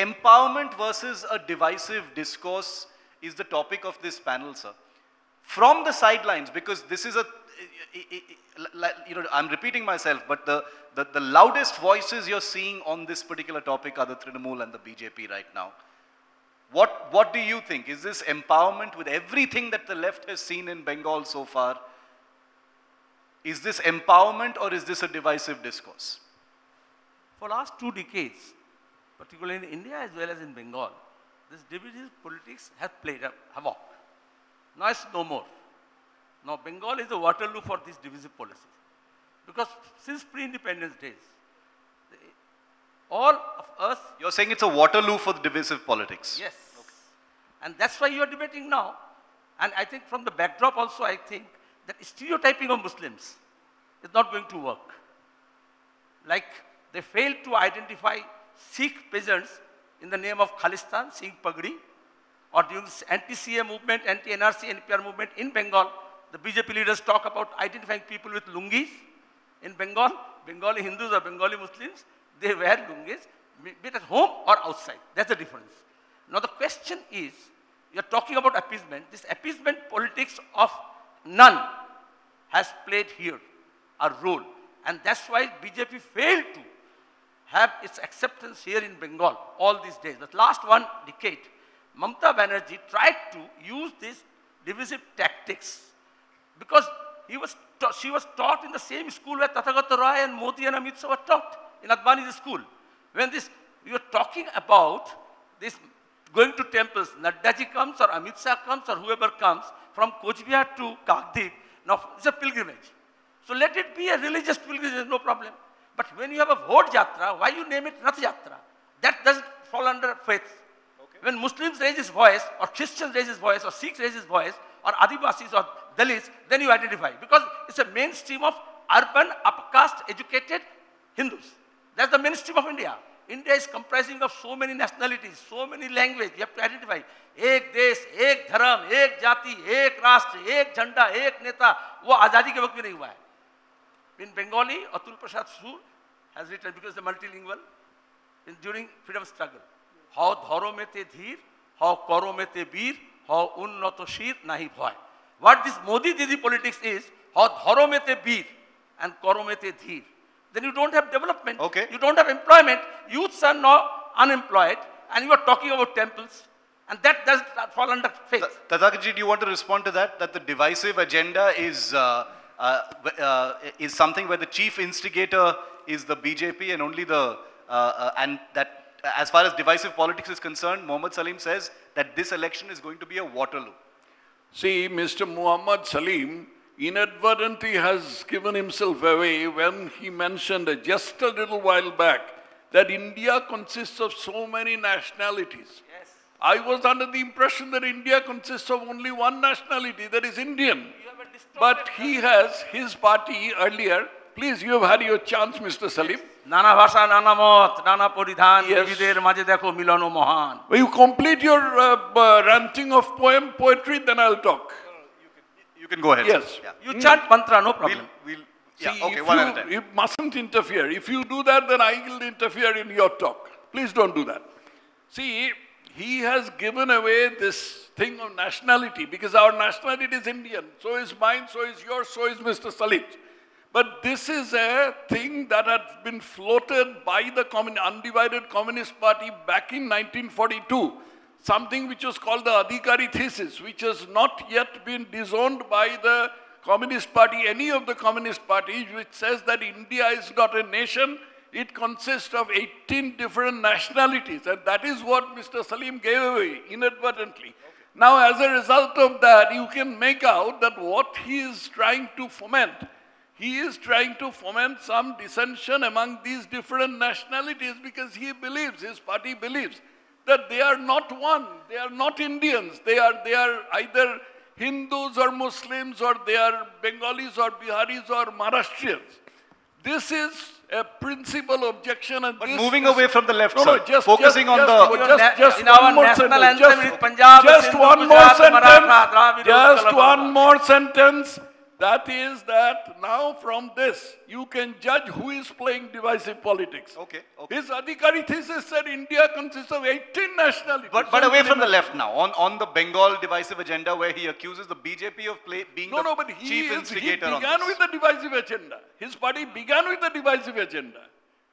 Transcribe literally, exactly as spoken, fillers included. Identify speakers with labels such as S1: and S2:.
S1: empowerment versus a divisive discourse is the topic of this panel, sir. From the sidelines, because this is a, you know, I'm repeating myself, but the, the, the loudest voices you're seeing on this particular topic are the Trinamool and the B J P right now. What, what do you think? Is this empowerment with everything that the left has seen in Bengal so far? Is this empowerment or is this a divisive discourse?
S2: For last two decades, particularly in India as well as in Bengal, this divisive politics has played a havoc. Now it's no more. Now Bengal is the Waterloo for these divisive policies. Because since pre-independence days, the, all of us...
S1: You're saying it's a Waterloo for the divisive politics?
S2: Yes. Okay. And that's why you are debating now. And I think from the backdrop also, I think that stereotyping of Muslims is not going to work. Like they failed to identify Sikh peasants in the name of Khalistan, Sikh Pagdi, or during this anti-C A movement, anti-N R C, N P R movement in Bengal, the B J P leaders talk about identifying people with lungis. In Bengal, Bengali Hindus or Bengali Muslims, they wear lungis, be it at home or outside. That's the difference. Now the question is, you're talking about appeasement. This appeasement politics of none has played here a role. And that's why B J P failed to have its acceptance here in Bengal all these days. The last one decade, Mamata Banerjee tried to use these divisive tactics because he was she was taught in the same school where Tathagata Roy and Modi and Amit Shah were taught, in Advani's school. When this, you are talking about this going to temples, Naddaji comes or Amit Shah comes or whoever comes from Coach Bihar to Kakdeep, now it's a pilgrimage. So let it be a religious pilgrimage, no problem. But when you have a Vod Yatra, why you name it Rath Yatra? That doesn't fall under faith. Okay. When Muslims raise his voice, or Christians raise his voice, or Sikhs raise his voice, or Adivasis or Dalits, then you identify. Because it's a mainstream of urban, upper-caste, educated Hindus. That's the mainstream of India. India is comprising of so many nationalities, so many languages. You have to identify. Ek desh, ek dharam, ek jati, ek rashtra, ek jhanda, ek neta. वो आजादी के वक्त में नहीं हुआ है. In Bengali, Atul Prasad Sur has written, because the multilingual, in, during freedom struggle. How dharo mein te dheer, how karo mein te veer, how unnato shir nahi bhoy. What this Modi Didi politics is, how dharo mein te veer and karo mein te dheer. Then you don't have development,
S1: okay.
S2: You don't have employment, youths are now unemployed, and you are talking about temples, and that does fall under faith.
S1: Tathagata, do you want to respond to that? That the divisive agenda is... Uh, Uh, uh, is something where the chief instigator is the B J P and only the, uh, uh, and that uh, as far as divisive politics is concerned, Mohammad Salim says that this election is going to be a Waterloo.
S3: See, Mister Mohammad Salim inadvertently has given himself away when he mentioned uh, just a little while back that India consists of so many nationalities.
S2: Yes.
S3: I was under the impression that India consists of only one nationality, that is Indian. But he has, his party earlier, please, you have had your chance, Mister Salim.
S2: Nana bhasha, nana mot, nana poridhan, vivider maje dekho milano mohan.
S3: Will you complete your uh, uh, ranting of poem, poetry, then I'll talk.
S1: You can, you can go ahead.
S3: Yes.
S1: Yeah.
S2: You chant mantra, no problem.
S1: We'll, we'll,
S3: See,
S1: yeah, okay,
S3: if
S1: one
S3: you,
S1: at a time.
S3: you mustn't interfere. If you do that, then I will interfere in your talk. Please don't do that. See, he has given away this thing of nationality, because our nationality is Indian. So is mine, so is yours, so is Mister Salim. But this is a thing that had been floated by the commun undivided Communist Party back in nineteen forty-two. Something which was called the Adhikari thesis, which has not yet been disowned by the Communist Party, any of the Communist parties, which says that India is not a nation. It consists of eighteen different nationalities, and that is what Mister Salim gave away inadvertently. Okay. Now, as a result of that, you can make out that what he is trying to foment, he is trying to foment some dissension among these different nationalities, because he believes, his party believes, that they are not one, they are not Indians, they are, they are either Hindus or Muslims, or they are Bengalis or Biharis or Maharashtrians. This is a principal objection, and
S1: but
S3: this
S1: moving
S3: is,
S1: away from the left
S3: no,
S1: side,
S3: no, just,
S1: focusing
S3: just,
S1: on
S3: just,
S1: the...
S3: Just, just
S2: in
S3: one
S2: our
S3: more
S2: national
S3: sentence.
S2: anthem
S3: Just,
S2: is Punjab,
S3: just
S2: Sindhu,
S3: one more
S2: Gujarat,
S3: sentence.
S2: Maratha, Dravid,
S3: Just
S2: Uttal,
S3: one more sentence. That is that now from this, you can judge who is playing divisive politics.
S1: Okay, okay.
S3: His Adhikari thesis said India consists of eighteen nationalities.
S1: But, but away from the left now, on, on the Bengal divisive agenda where he accuses the B J P of play, being
S3: No,
S1: the
S3: no, but he,
S1: chief
S3: is, he
S1: instigator on
S3: began
S1: this.
S3: with the divisive agenda. His party began with the divisive agenda.